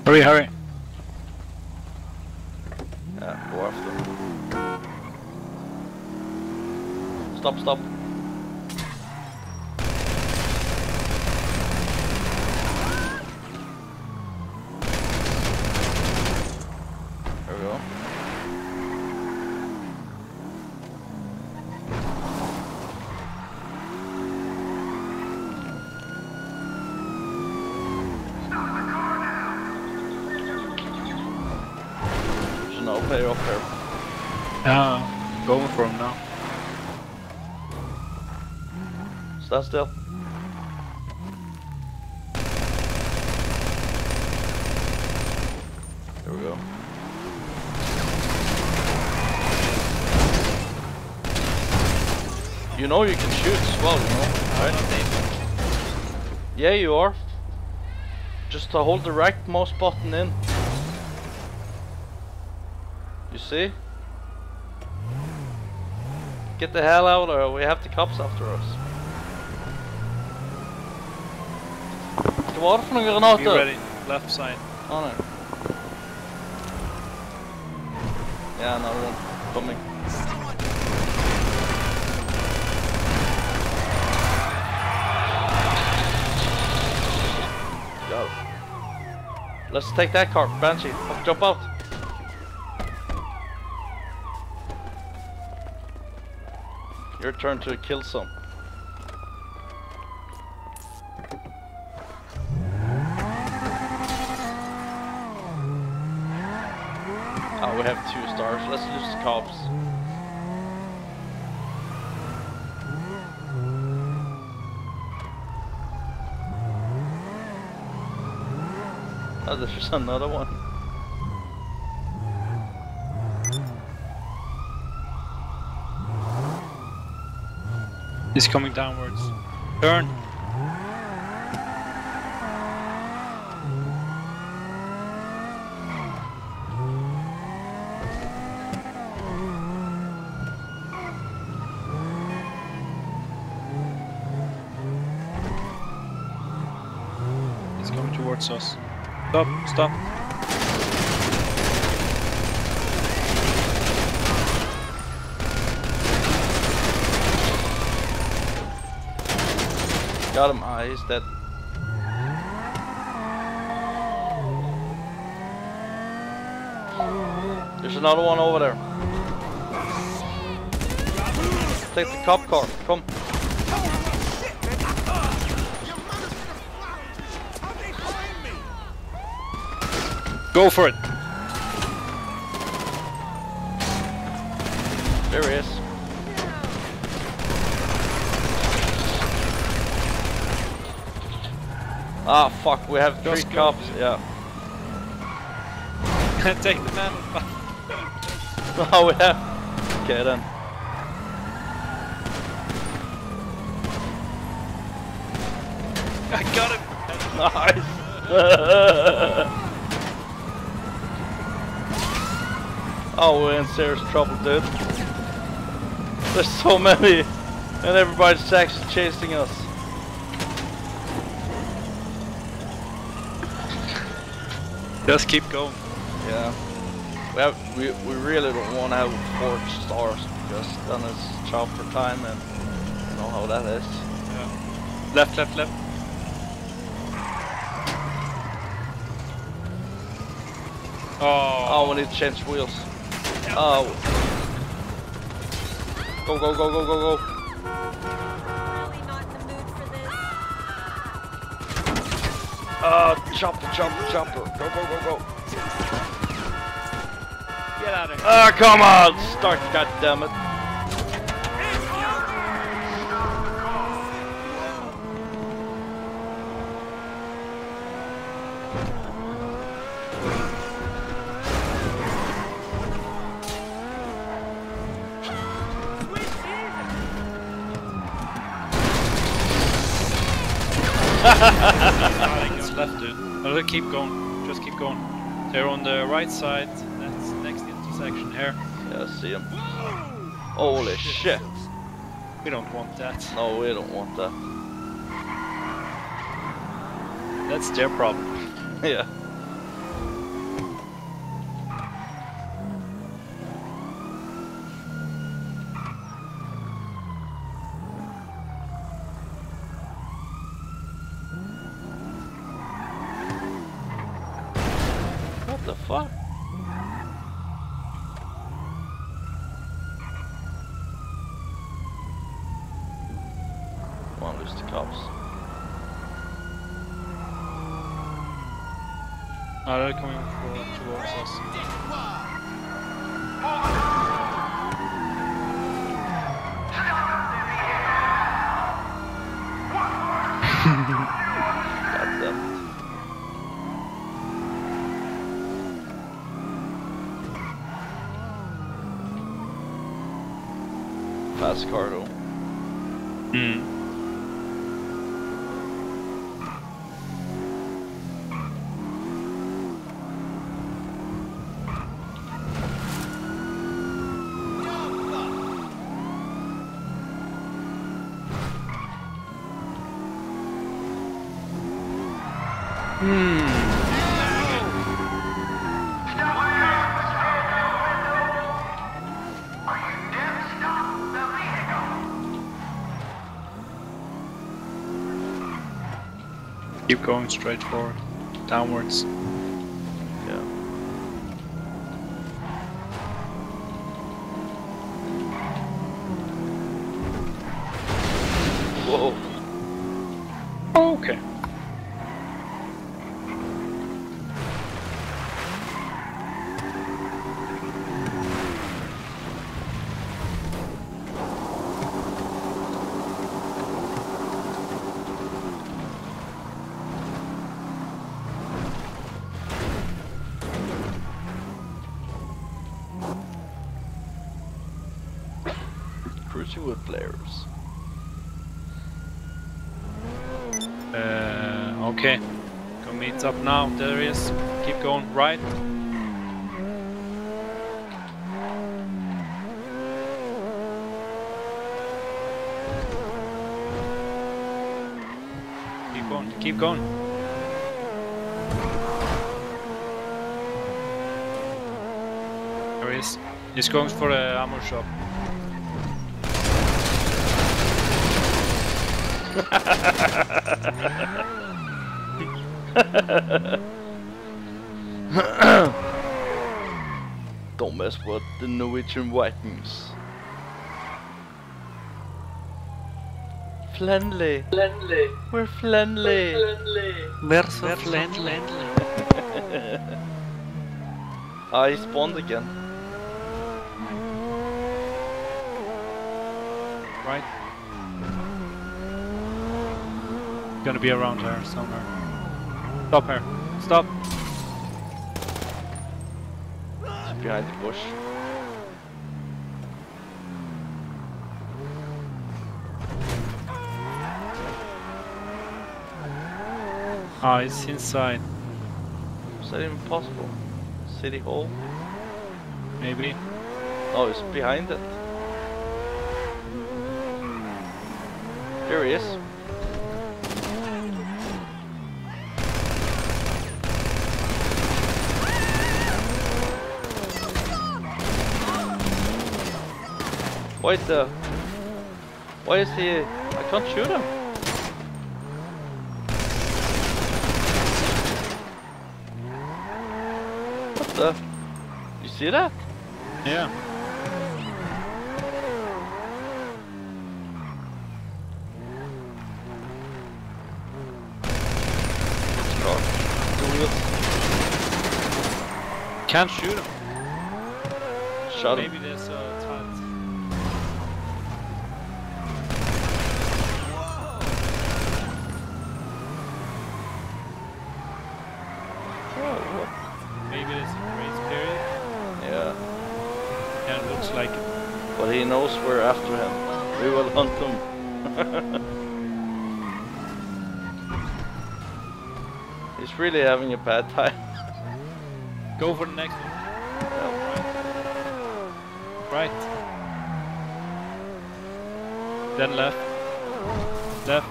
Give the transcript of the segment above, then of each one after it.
Hurry, hurry. Yeah, go after him. Stop, stop. There we go. There's no player up there. Yeah, going for him now. Stand still. There we go. You know you can shoot as well, you know, right? Yeah, you are. Just to hold the right mouse button in. You see? Get the hell out of here, we have the cops after us. Hva var det for noen granater? Be ready, left side. Oh no. Yeah, another one coming. Go. Let's take that car, Banshee. Jump out. Your turn to kill some. Oh, we have 2 stars. Let's use the cops. Oh, there's another one. He's coming downwards. Turn. He's coming towards us. Stop, stop. Got him. Ah, he's dead. There's another one over there. Take the cop car. Come. Go for it. There he is. Ah, fuck, we have 3 Just go. cops, yeah. Take the man. Oh, we have. Okay, then. I got him. Nice. Oh, we're in serious trouble, dude. There's so many, and everybody's actually chasing us. Just keep going. Yeah. We really don't want to have 4 stars because then it's chopper time and you know how that is. Yeah. Left, left, left. Oh, we need to change wheels. Oh. Go, go, go, go, go, go. Chopper, chopper, chopper. Go, go, go, go. Get out of here. Ah, come on! Start, goddammit. It's left, dude. Oh, keep going. Just keep going. They're on the right side. That's next intersection here. Yeah, I see him. Holy shit. We don't want that. No, we don't want that. That's their problem. Yeah. Don't lose the cops. Oh, they're coming towards us. Goddamn. Fast car though. Keep going straight forward, downwards. Yeah. Whoa. Okay. Cruising with flares. Okay. Go meet up now. There he is. Keep going right. Keep going. Keep going. There he is. He's going for the ammo shop. Don't mess with the Norwegian Vikings. Friendly. We're friendly. We're so friendly. I spawned again. Right. Gonna be around here somewhere. Stop here. Stop. It's behind the bush. Ah, it's inside. Is that even possible? City Hall? Maybe. Oh, it's behind it. Here he is. Why is he? I can't shoot him. What the? You see that? Yeah. Car. The wheels. Can't shoot him. Shot him. Maybe there's a tight. Maybe there's a grace period. Yeah. Yeah, it looks like it. But he knows we're after him. We will hunt him. He's really having a bad time. Go for the next one. Right. Then left. Left.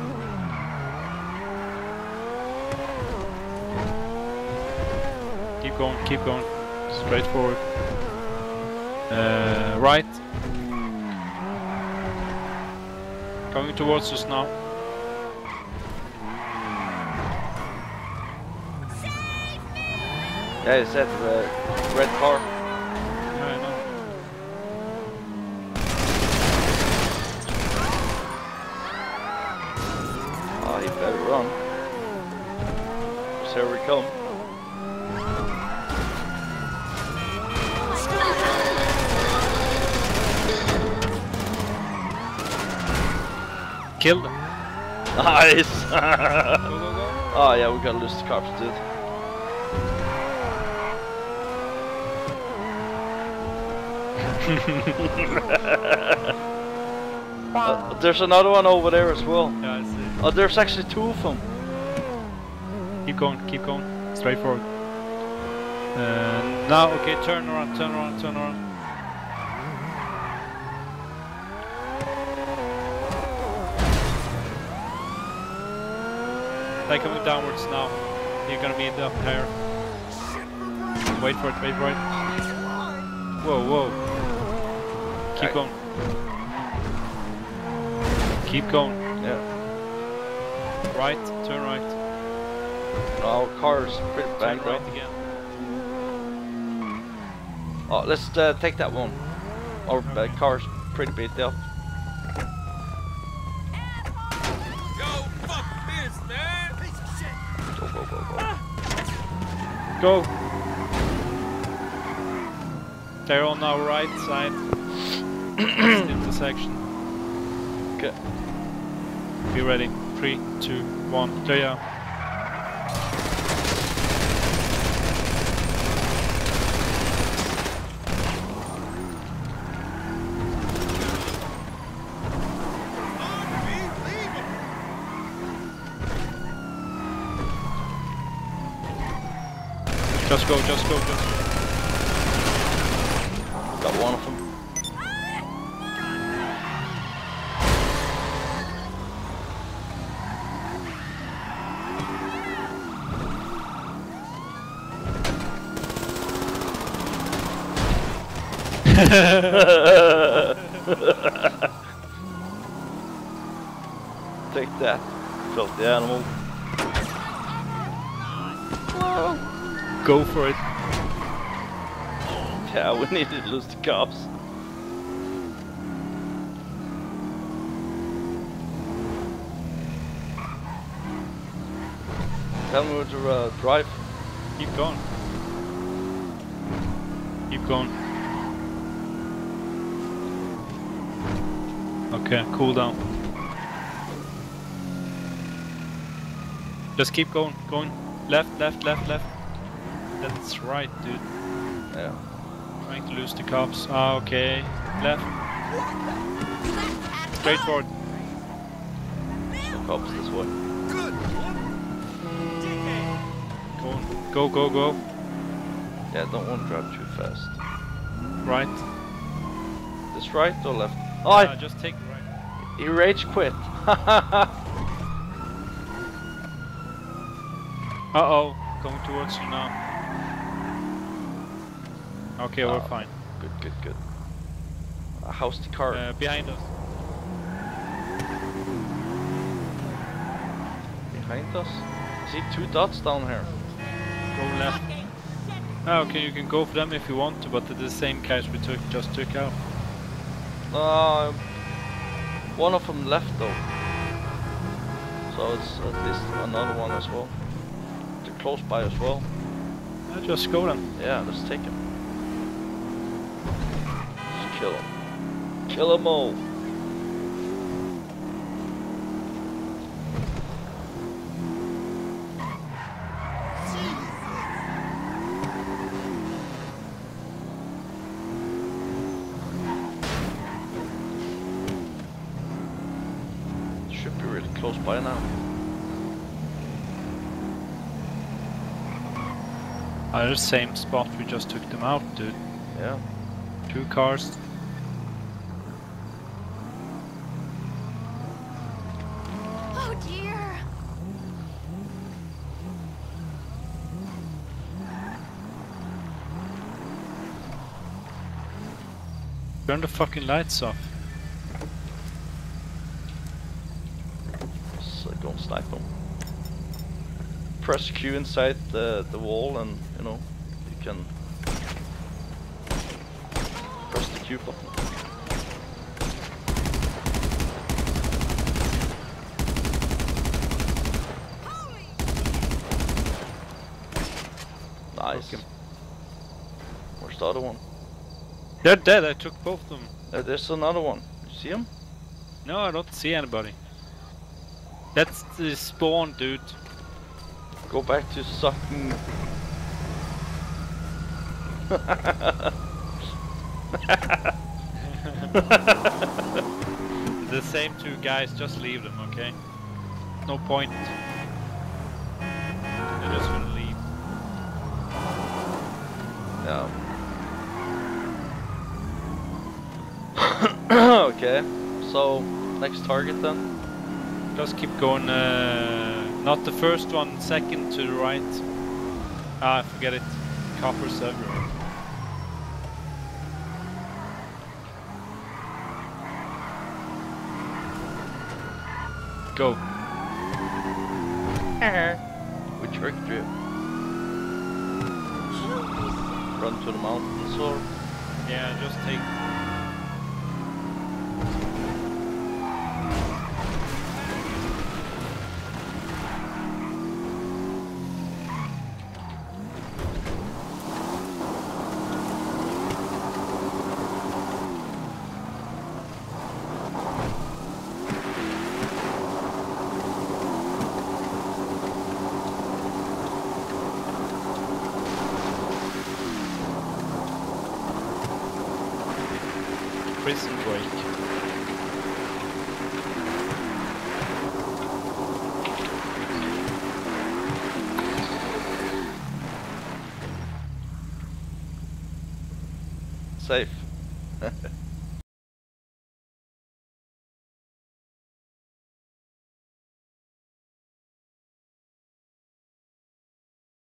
Keep going. Straight forward. Right. Coming towards us now. Yeah, it's that red car. Yeah, I know. come. Kill them. Nice! Go, go, go. Oh yeah, we gotta lose the cops, dude. There's another one over there as well. Yeah, I see. Oh, there's actually two of them. Keep going, straight forward. Now, okay, turn around. They're coming downwards now. You're gonna be up higher. Wait for it. Whoa. Keep going. Keep going. Yeah. Right, turn right. Oh, car's pretty Turn bad, right though. again. Oh, let's take that one. Our car's pretty beat up. Go! They're on our right side. Next intersection. Okay. Be ready. 3, 2, 1. There you are. Just go. Got one of them. Take that, filthy animal. Go for it. Yeah, we need to lose the cops. Tell me where to drive. Keep going. Okay, cool down. Just keep going. Left. That's right, dude. Yeah. Trying to lose the cops. Ah, okay. Left. Straight forward. The cops this way. Go. Yeah, don't want to drive too fast. Right. This right or left? Oh, Just take the right. he rage quit. Uh-oh. Going towards you now. Okay, we're fine. Good. How's the car? Behind us. Behind us? See 2 dots down here. Go left. Okay, you can go for them if you want to, but they're the same guys we just took out. One of them left though. So it's at least another one as well. They're close by as well. Just go then. Yeah, let's take him. Just kill him. Kill them all. Should be really close by now. The same spot we just took them out, dude. Yeah. 2 cars. Oh dear. Turn the fucking lights off. So go and snipe them. Press Q inside the wall and, you know, you can press the Q button. Nice. Took him. Where's the other one? They're dead. I took both of them. There's another one. You see him? No, I don't see anybody. That's the spawn, dude. Go back to sucking. The same two guys, just leave them, okay? No point. They're just gonna leave. Yeah. Okay, so next target then? Just keep going, not the first one, second to the right. Ah, forget it. Coppers everywhere. Go. We tricked you. Run to the mountains or? Yeah, just take... Prison break. Safe.